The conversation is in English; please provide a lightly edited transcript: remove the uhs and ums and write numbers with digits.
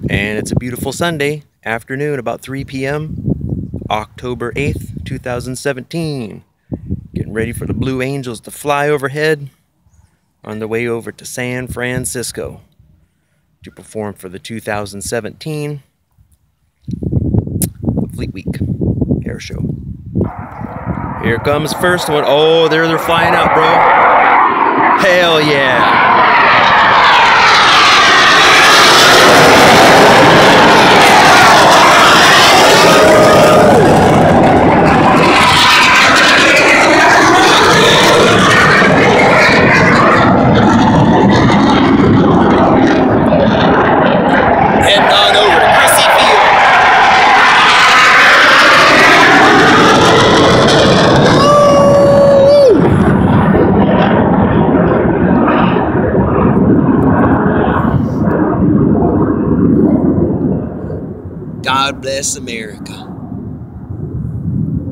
And it's a beautiful Sunday afternoon, about 3 p.m., October 8th, 2017. Getting ready for the Blue Angels to fly overhead on the way over to San Francisco to perform for the 2017 Fleet Week Airshow. Here comes the first one. Oh, they're flying out, bro. Hell yeah. Heading on over to Chrissy Field. God bless America.